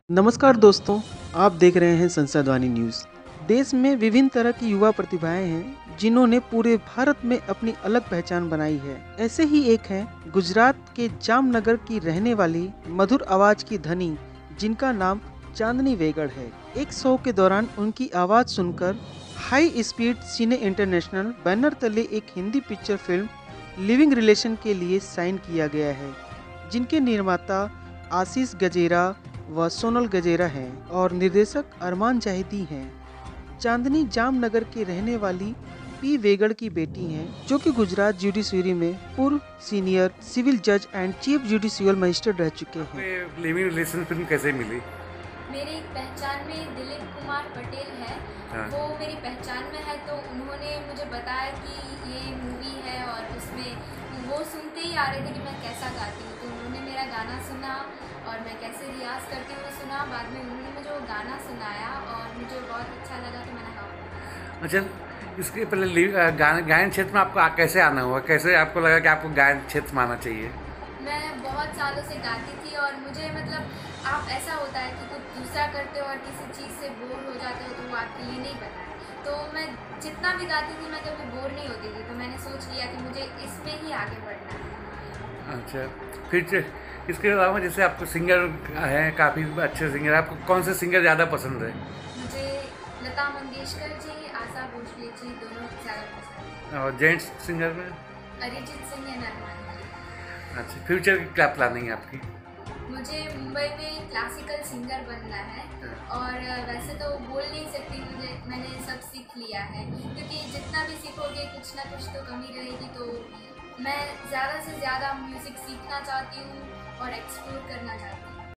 नमस्कार दोस्तों, आप देख रहे हैं संसदवाणी न्यूज़। देश में विभिन्न तरह की युवा प्रतिभाएं हैं जिन्होंने पूरे भारत में अपनी अलग पहचान बनाई है। ऐसे ही एक हैं गुजरात के जामनगर की रहने वाली मधुर आवाज की धनी, जिनका नाम चांदनी वेगड़ है। एक शो के दौरान उनकी आवाज सुनकर high speed cine international banner तले एक Hindi picture film living relation के लिए साइन किया गया है, जिनके निर्माता आशीष गजेरा व सोनल गजेरा हैं और निर्देशक अरमान जाहिदी हैं। चांदनी जामनगर के रहने वाली पी वेगड़ की बेटी हैं, जो कि गुजरात जुडिशरी में पूर्व सीनियर सिविल जज एंड चीफ जुडिशियल मजिस्ट्रेट रह चुके हैं। लिविंग रिलेशन फिल्म कैसे मिली? मेरी पहचान में दिलीप कुमार पटेल है। हाँ। वो मेरी पहचान में है, तो उन्होंने मुझे बताया कि ये मूवी है और उसमें वो सुनते ही आ रहे थे कि मैं कैसा गाती हूँ, तो उन्होंने मेरा गाना सुना और मैं कैसे रियाज़ करती हूँ सुना। बाद में उन्होंने मुझे वो गाना सुनाया और मुझे बहुत अच्छा लगा, तो मैंने कहा। अच्छा, इसके पहले गायन क्षेत्र में आपको कैसे आना हुआ? कैसे आपको लगा कि आपको गायन क्षेत्र में आना चाहिए? मैं बहुत सालों से गाती थी और मुझे आप ऐसा होता है कि कुछ दूसरा करते हो और किसी चीज़ से बोर हो जाते हो, तो वो आपके लिए नहीं बना है। तो मैं जितना भी गाती थी मैं कभी बोर नहीं होती थी, तो मैंने सोच लिया कि मुझे इसमें ही आगे बढ़ना है। अच्छा, फिर इसके अलावा जैसे आपको सिंगर हैं, काफ़ी अच्छे सिंगर, आपको कौन से सिंगर ज़्यादा पसंद है? मुझे लता मंगेशकर जी, आशा भोसले जी दोनों ज़्यादा पसंद है। और जेंट्स सिंगर में? अरिजीत सिंह या अरमान मलिक। अच्छा, फ्यूचर की क्या प्लानिंग है आपकी? मुझे मुंबई में क्लासिकल सिंगर बनना है और वैसे तो बोल नहीं सकती, मैंने सब सीख लिया है, क्योंकि जितना भी सीखोगे कुछ ना कुछ तो कमी रहेगी। तो मैं ज़्यादा से ज़्यादा म्यूज़िक सीखना चाहती हूँ और एक्सप्लोर करना चाहती हूँ।